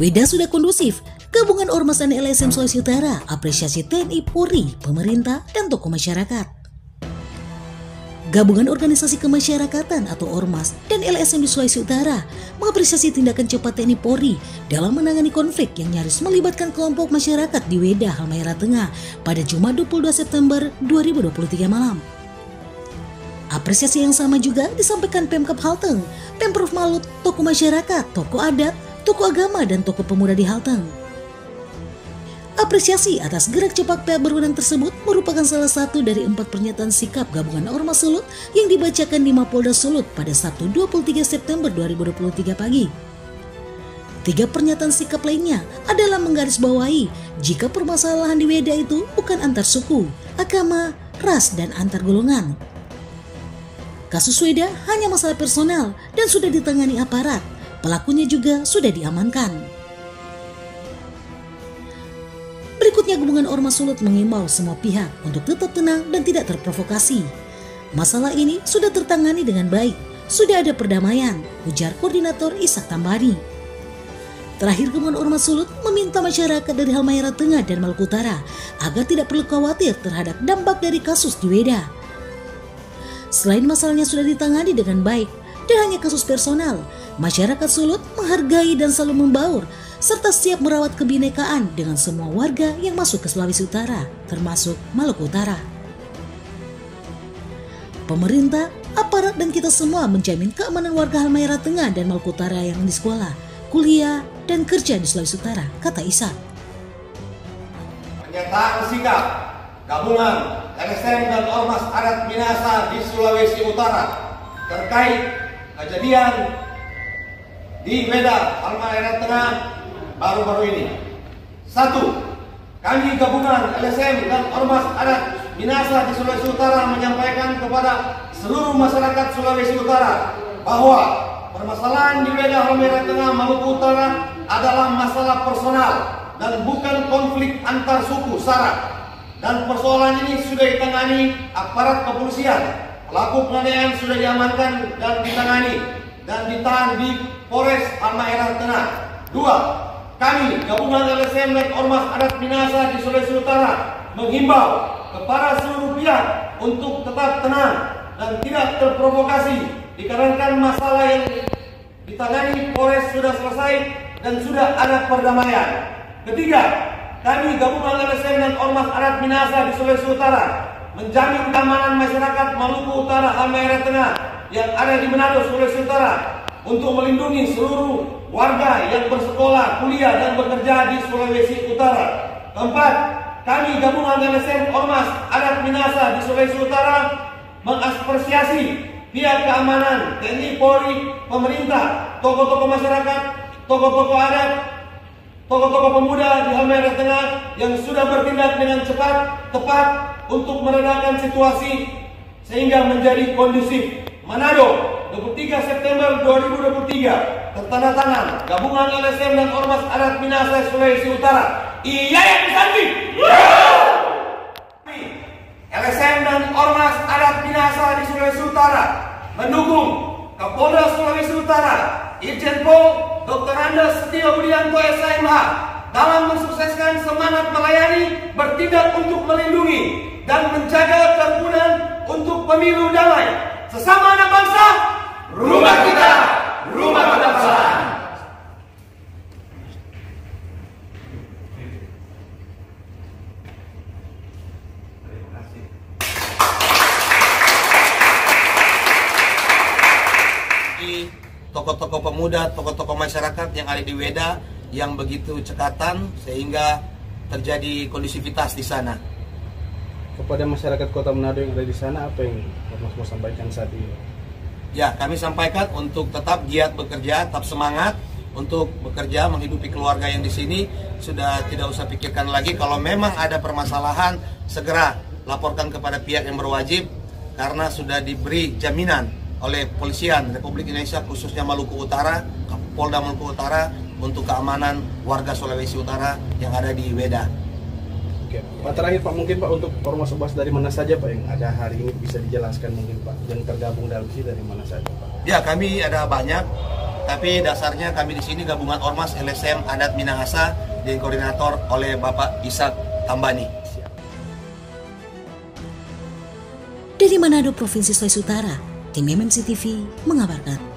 Weda sudah kondusif. Gabungan Ormas dan LSM Sulawesi Utara apresiasi TNI, Polri, pemerintah, dan tokoh masyarakat. Gabungan Organisasi Kemasyarakatan atau Ormas dan LSM di Sulawesi Utara mengapresiasi tindakan cepat TNI Polri dalam menangani konflik yang nyaris melibatkan kelompok masyarakat di Weda, Halmahera Tengah pada Jumat 22 September 2023 malam. Apresiasi yang sama juga disampaikan Pemkab Halteng, Pemprov Malut, tokoh masyarakat, tokoh adat, tokoh agama, dan tokoh pemuda di Halteng. Apresiasi atas gerak cepat pihak berwenang tersebut merupakan salah satu dari 4 pernyataan sikap gabungan Ormas Sulut yang dibacakan di Mapolda Sulut pada Sabtu 23 September 2023 pagi. 3 pernyataan sikap lainnya adalah menggarisbawahi jika permasalahan di Weda itu bukan antar suku, agama, ras, dan antar golongan. Kasus Weda hanya masalah personal dan sudah ditangani aparat. Pelakunya juga sudah diamankan. Berikutnya, gabungan Ormas Sulut mengimbau semua pihak untuk tetap tenang dan tidak terprovokasi. Masalah ini sudah tertangani dengan baik, sudah ada perdamaian, ujar Koordinator Ishak Tambari. Terakhir, gabungan Ormas Sulut meminta masyarakat dari Halmahera Tengah dan Maluku Utara agar tidak perlu khawatir terhadap dampak dari kasus di Weda. Selain masalahnya sudah ditangani dengan baik dan hanya kasus personal, masyarakat Sulut menghargai dan selalu membaur serta siap merawat kebinekaan dengan semua warga yang masuk ke Sulawesi Utara, termasuk Maluku Utara. Pemerintah, aparat, dan kita semua menjamin keamanan warga Halmahera Tengah dan Maluku Utara yang di sekolah, kuliah, dan kerja di Sulawesi Utara, kata Ishak. Pernyataan sikap gabungan LSM dan Ormas Adat Minahasa di Sulawesi Utara terkait kejadian di Weda, Halmahera Tengah baru-baru ini. 1. Kami gabungan LSM dan Ormas Adat Minahasa di Sulawesi Utara menyampaikan kepada seluruh masyarakat Sulawesi Utara bahwa permasalahan di Weda, Halmahera Tengah, Maluku Utara adalah masalah personal dan bukan konflik antar suku sara. Dan persoalan ini sudah ditangani aparat kepolisian. Pelaku penganiayaan sudah diamankan dan ditangani dan ditahan di Polres Halmahera Tengah. 2. Kami gabungan LSM dan Ormas Adat Minahasa di Sulawesi Utara menghimbau kepada seluruh pihak untuk tetap tenang dan tidak terprovokasi dikarenakan masalah yang ditangani Polres sudah selesai dan sudah ada perdamaian. 3. Kami gabungan LSM dan Ormas Adat Minahasa di Sulawesi Utara menjamin keamanan masyarakat Maluku Utara, Halmahera Tengah yang ada di Manado, Sulawesi Utara untuk melindungi seluruh warga yang bersekolah, kuliah, dan bekerja di Sulawesi Utara. 4. Kami gabungan LSM Ormas Adat Minahasa di Sulawesi Utara mengapresiasi pihak keamanan, TNI, Polri, pemerintah, tokoh-tokoh masyarakat, tokoh-tokoh adat, tokoh-tokoh pemuda di Halmahera Tengah yang sudah bertindak dengan cepat, tepat untuk meredakan situasi sehingga menjadi kondusif. Manado, 23 September 2023, tertanda-tangan gabungan LSM dan Ormas Adat Minahasa Sulawesi Utara. Iya yang disanti. LSM dan Ormas Adat Minahasa di Sulawesi Utara mendukung Kapolda Sulawesi Utara, Irjen Pol Dr. Andes Setio Budianto SMH dalam mensukseskan semangat melayani, bertindak untuk melindungi dan menjaga kerukunan untuk pemilu damai. Sesama anak bangsa, rumah kita, rumah kebangsaan. Tokoh-tokoh pemuda, tokoh-tokoh masyarakat yang ada di Weda yang begitu cekatan sehingga terjadi kondusivitas di sana. Kepada masyarakat Kota Manado yang ada di sana, apa yang Mas mau sampaikan saat ini? Ya, kami sampaikan untuk tetap giat bekerja, tetap semangat untuk bekerja, menghidupi keluarga yang di sini. Sudah tidak usah pikirkan lagi. Kalau memang ada permasalahan, segera laporkan kepada pihak yang berwajib karena sudah diberi jaminan oleh Polisian Republik Indonesia, khususnya Maluku Utara, Polda Maluku Utara, untuk keamanan warga Sulawesi Utara yang ada di Weda. Oke, Pak, terakhir Pak, mungkin Pak untuk ormas-ormas dari mana saja Pak yang ada hari ini bisa dijelaskan mungkin Pak, yang tergabung dalam sini dari mana saja Pak? Ya, kami ada banyak Tapi dasarnya kami di sini gabungan Ormas LSM Adat Minahasa dan koordinator oleh Bapak Ishak Tambani. Dari Manado, Provinsi Sulawesi Utara, tim MNC TV mengabarkan.